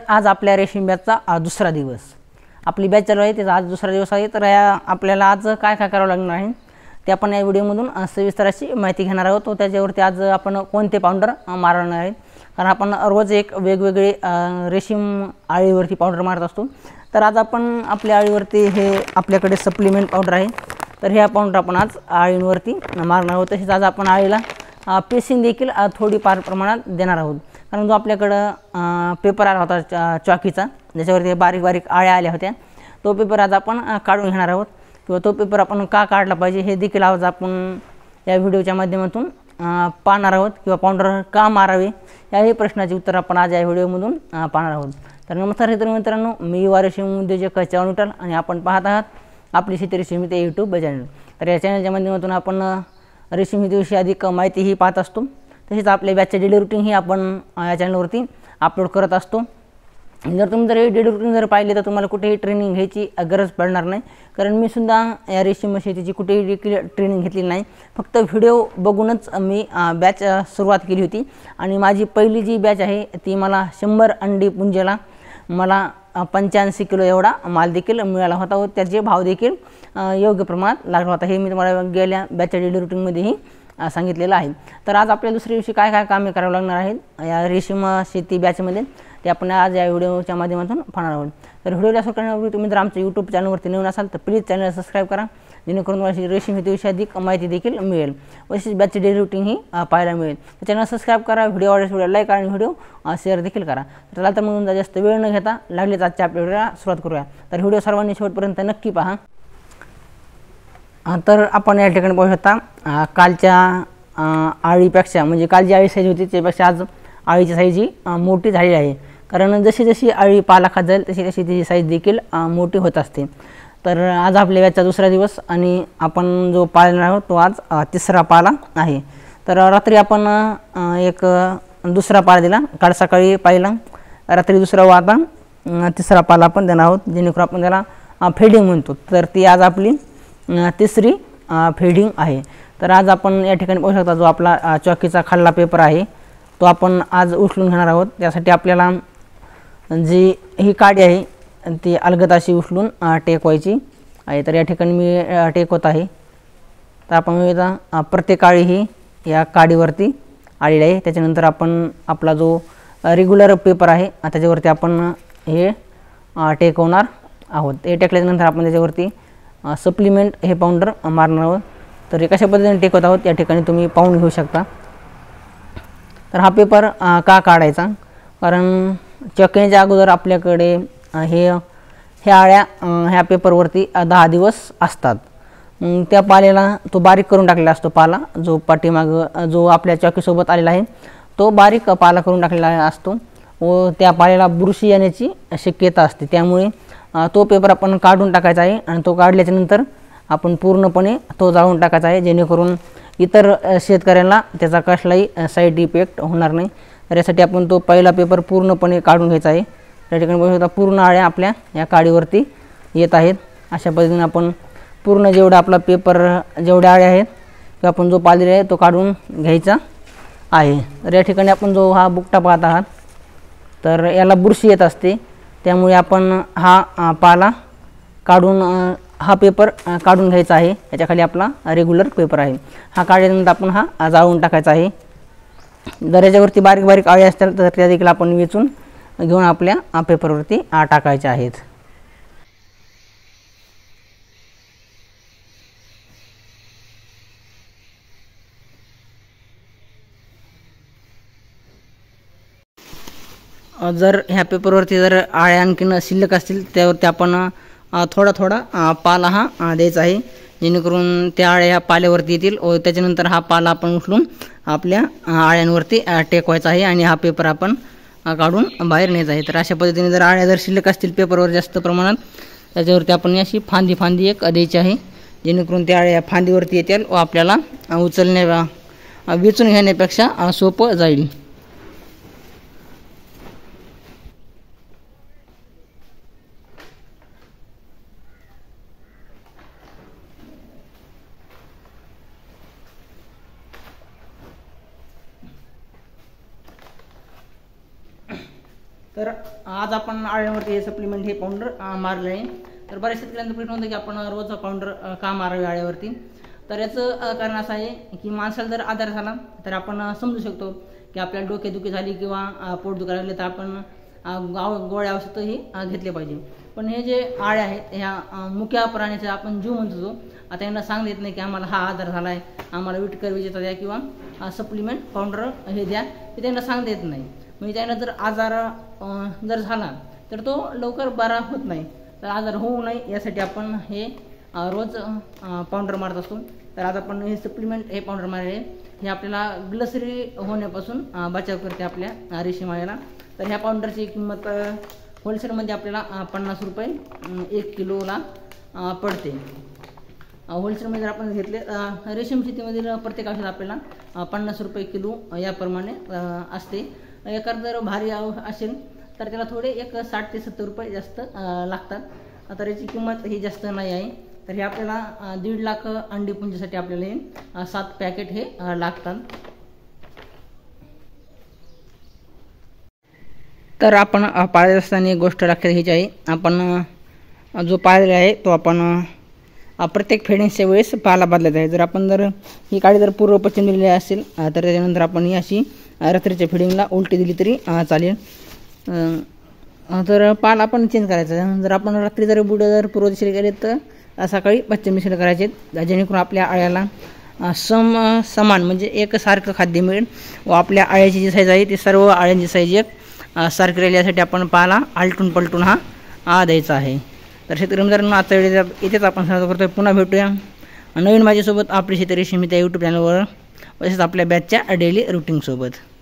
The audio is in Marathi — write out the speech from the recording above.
आज आपल्या रेशीम बॅचचा दुसरा दिवस, आपली बॅच चालू आहे, त्याचा आज दुसरा दिवस आहे. तर आपल्याला आज काय काय करावं लागणार आहे ते आपण या व्हिडिओमधून सविस्तर अशी माहिती घेणार आहोत. तो त्याच्यावरती आज आपण कोणते पावडर मारणार आहे, कारण आपण रोज एक वेगवेगळे रेशीम आळीवरती पावडर मारत असतो. तर आज आपण आपल्या आळीवरती हे आपल्याकडे सप्लिमेंट पावडर आहे, तर ह्या पावडर आपण आज आळींवरती मारणार आहोत. तसेच आज आपण आळीला पेसिंग देखील थोडीफार प्रमाणात देणार आहोत, कारण जो आपल्याकडं पेपर आला होता चॉकीचा, ज्याच्यावरती बारीक बारीक आळ्या आल्या होत्या, तो पेपर आज आपण काढून घेणार आहोत. किंवा तो पेपर आपण का काढला पाहिजे हे देखील आज आपण या व्हिडिओच्या माध्यमातून पाहणार आहोत. किंवा पावडर का मारावे याही प्रश्नाचे उत्तर आपण आज या व्हिडिओमधून पाहणार आहोत. तर नमस्कार मित्रांनो, मी युवा रेशीम उद्योजक चव्हाण विठ्ठल आणि आपण पाहत आहात आपली शेती रेशीम ते यूट्यूब चॅनल. तर या चॅनलच्या माध्यमातून आपण रेशीम शेतीविषयी अधिक माहितीही पाहत असतो. तसेच आपल्या बॅचचे डेली रुटीन ही आपण या चॅनलवरती अपलोड करत असतो. जर तुम्ही जर हे डेली रुटीन जर पाहिले तर तुम्हाला कुठेही ट्रेनिंग घ्यायची गरज पडणार नाही, कारण मी सुद्धा या रेशीम शेतीची कुठेही देखील ट्रेनिंग घेतलेली नाही. फक्त व्हिडिओ बघूनच मी बॅच सुरुवात केली होती. आणि माझी पहिली जी बॅच आहे ती मला 100 अंडी पुंजेला मला 85 किलो एवढा माल देखील मिळाला होता व त्याचे भाव देखील योग्य प्रमाणात लागला होता. हे मी तुम्हाला गेल्या बॅचच्या डेली रुटीनमध्येही सांगितलेलं आहे. तर आज आपल्या दुसऱ्या दिवशी काय काय कामे करावं लागणार आहेत या रेशीम शेती बॅचमध्ये ते आपण आज या व्हिडिओच्या माध्यमातून पाहणार आहोत. तर व्हिडिओला सुरू करण्यापूर्वी तुम्ही जर आमच्या यूट्यूब चॅनलवरती नवीन असाल तर प्लीज चॅनल सबस्क्राईब करा, जेणेकरून मला रेशीम शेतीविषयी अधिक माहिती देखील मिळेल. तसेच बॅचची डेली रुटीन ही पाहायला मिळेल. तर चॅनल सबस्क्राईब करा, व्हिडिओ आवडल्यास व्हिडिओ लाईक आणि व्हिडिओ शेअर देखील करा. तर चला तर मग जास्त वेळ न घेता लागलेच आजच्या आपल्या व्हिडिओला सुरुवात करूया. तर व्हिडिओ सर्वांनी शेवटपर्यंत नक्की पहा. तर आपण या ठिकाणी पाहू शकता कालच्या आळीपेक्षा, म्हणजे काल जी आळी साईज होती त्यापेक्षा आज आळीची साईज ही मोठी झालेली आहे. कारण जशी जशी आळी पाला खात जाईल तशी तशी तिची साईज देखील मोठी होत असते. तर आज आपल्या बॅचचा दुसरा दिवस आणि आपण जो पाळणार आहोत तो आज तिसरा पाला आहे. तर रात्री आपण एक दुसरा पाला दिला, काल सकाळी पाहिला, रात्री दुसरा व आता तिसरा पाला आपण देणार आहोत, जेणेकरून आपण त्याला फेडिंग म्हणतो. तर ती आज आपली तिसरी फेडिंग आहे. तर आज आपण या ठिकाणी पाहू शकता जो आपला चॉकीचा खाल्ला पेपर आहे तो आपण आज उचलून घेणार आहोत. त्यासाठी आपल्याला जी ही काडी आहे ती अलगद अशी उचलून टेकवायची आहे. तर या ठिकाणी मी टेकवत आहे. तर आपण बघा प्रत्येक आळी ही या काडीवरती आलेली आहे. त्याच्यानंतर आपण आपला जो रेग्युलर पेपर आहे त्याच्यावरती आपण हे टेकवणार आहोत. हे टेकल्यानंतर आपण त्याच्यावरती सप्लिमेंट हे पावडर मारणार आहोत. तर हे कशा पद्धतीने टेकवत आहोत या ठिकाणी तुम्ही पाहून घेऊ शकता. तर हा पेपर का काढायचा, कारण चॉकीच्या अगोदर आपल्याकडे ह्या आळ्या ह्या पेपरवरती 10 दिवस असतात. त्या पाल्याला तो बारीक करून टाकलेला असतो. पाला जो पाठीमाग जो आपल्या चॉकीसोबत आलेला आहे तो बारीक पाला करून टाकलेला असतो व त्या पाल्याला बुरशी येण्याची शक्यता असते. त्यामुळे तो पेपर आपण काढून टाकायचा आहे आणि तो काढल्याच्यानंतर आपण पूर्णपणे तो जाळून टाकायचा आहे, जेणेकरून इतर शेतकऱ्यांना त्याचा कसलाही साईड इफेक्ट होणार नाही. तर यासाठी आपण तो पहिला पेपर पूर्णपणे काढून घ्यायचा आहे. त्या ठिकाणी बघू शकता पूर्ण आळ्या आपल्या या काडीवरती येत आहेत. अशा पद्धतीने आपण पूर्ण जेवढा आपला पेपर जेवढ्या आळ्या आहेत किंवा आपण जो पालेला आहे तो काढून घ्यायचा आहे. तर या ठिकाणी आपण जो हा बुकटा पाहत आहात तर याला बुरशी येत असते, त्यामुळे आपण हा पाला काढून हा पेपर काढून घ्यायचा आहे. याच्याखाली आपला रेग्युलर पेपर आहे. हा काढल्यानंतर आपण हा जाळून टाकायचा आहे. जर याच्यावरती बारीक बारीक आळी असतील तर त्या देखील आपण वेचून घेऊन आपल्या पेपरवरती टाकायचे आहेत. जर ह्या पेपरवरती जर आळ्या आणखीन शिल्लक असतील त्यावरती आपण थोडा थोडा पाला हा द्यायचा आहे, जेणेकरून त्या आळ्या ह्या पाल्यावरती येतील व त्याच्यानंतर हा पाला आपण उचलून आपल्या आळ्यांवरती टेकवायचा आहे आणि हा पेपर आपण काढून बाहेर न्यायचा आहे. तर अशा पद्धतीने जर आळ्या जर शिल्लक असतील पेपरवर जास्त प्रमाणात त्याच्यावरती आपण अशी फांदी एक द्यायची आहे, जेणेकरून त्या आळ्या फांदीवरती येतील व आपल्याला वेचून घेण्यापेक्षा सोपं जाईल. तर आज आपण आळ्यांवरती हे सप्लिमेंट हे पावडर मारले आहे. तर बऱ्याच शेतकऱ्यांचा प्रश्न होता की आपण रोजचा पावडर का मारावे आळ्यावरती. तर याचं कारण असं आहे की माणसाला जर आजार झाला तर आपण समजू शकतो की आपल्याला डोकेदुखी झाली किंवा पोट दुखायला लागले तर आपण गोळ्या औषधही घेतले पाहिजे. पण हे जे आळे आहेत ह्या मुक्या प्राण्याचा आपण जीव म्हणतो. आता यांना सांगता येत नाही की आम्हाला हा आजार झाला आहे, आम्हाला विटकर विजेता द्या किंवा सप्लिमेंट पावडर हे द्या, हे त्यांना सांगता येत नाही. म्हणजे त्यांना जर आजार जर झाला तर तो लवकर बरा होत नाही. तर आजार होऊ नये यासाठी आपण हे रोज पावडर मारत असतो. तर आज आपण हे सप्लिमेंट हे पावडर मारले हे आपल्याला ग्लसरी होण्यापासून बचाव करते आपल्या रेशीम आळ्याला. तर ह्या पावडरची किंमत होलसेलमध्ये आपल्याला 50 रुपये 1 किलोला पडते. होलसेलमध्ये जर आपण घेतले रेशीम शेतीमधील प्रत्येक औषध आपल्याला 50 रुपये किलो याप्रमाणे असते. एखादं जर भारी असेल तर त्याला थोडे 60 ते 70 रुपये जास्त लागतात. तर याची किंमत ही जास्त नाही आहे. तर हे आपल्याला 1.5 लाख अंडी पुंजीसाठी आपल्याला हे 7 पॅकेट हे लागतात. तर आपण पाळत असताना एक गोष्ट लक्षात घ्यायची आहे. आपण जो पाळलेला आहे तो आपण प्रत्येक फेडिंगच्या वेळेस पाला बदलायचा आहे. जर आपण जर ही काळी जर पूर्व पश्चिम दिलेली असेल तर त्याच्यानंतर आपण ही अशी रात्रीच्या फेडिंगला उलटी दिली तरी चालेल. तर पाल आपण चेंज करायचा. जर आपण रात्री जर बुडे जर पूर्व दिशेला गेले तर सकाळी पश्चिम दिशेला करायचे, जेणेकरून आपल्या आळ्याला समान म्हणजे एकसारखं खाद्य मिळेल व आपल्या आळ्याची जी साईज आहे ती सर्व आळ्यांची साईज एक सारखी राहिली यासाठी आपण पाला आलटून पलटून हा द्यायचा आहे. तर शेतकरी मित्रांनो आजच्या वेळेस इथेच आपण समाप्त करतोय. पुन्हा भेटूया नवीन माझ्यासोबत आपली शेती रेशीम त्या यूट्यूब चॅनलवर, तसेच आपल्या बॅचच्या डेली रुटीनसोबत.